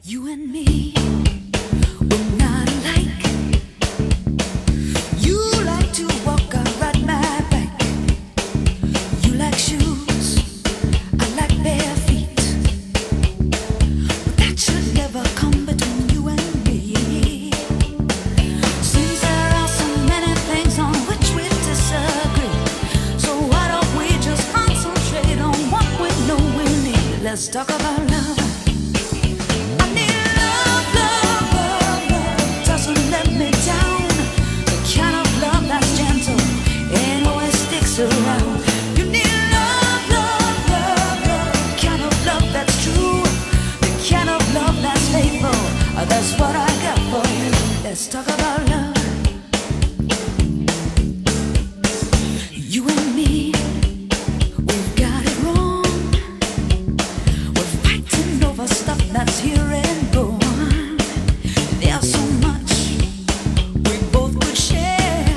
You and me, we're not alike. You like to walk, I ride my bike. You like shoes, I like bare feet. But that should never come between you and me. Seems there are so many things on which we disagree. So why don't we just concentrate on what we know we need? Let's talk about love. Around. You need love, love, love, love. The kind of love that's true, the kind of love that's faithful. That's what I got for you. Let's talk about love. You and me, we've got it wrong. We're fighting over stuff that's here and gone. There's so much we both could share.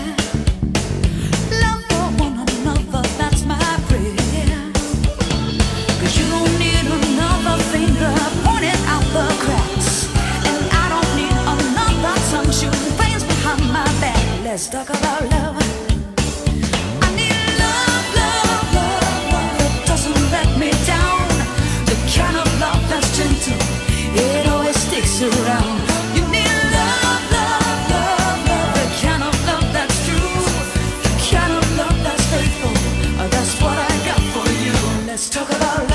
Let's talk about love. I need love, love, love, love that doesn't let me down. The kind of love that's gentle, it always sticks around. You need love, love, love, love, the kind of love that's true, the kind of love that's faithful. That's what I got for you. Let's talk about love.